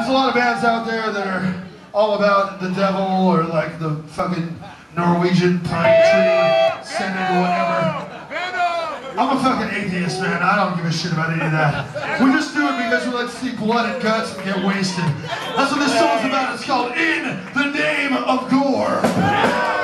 There's a lot of bands out there that are all about the devil or like the fucking Norwegian pine tree scented or whatever. I'm a fucking atheist, man. I don't give a shit about any of that. We just do it because we like to see blood and guts and get wasted. That's what this song's about. It's called In the Name of Gore.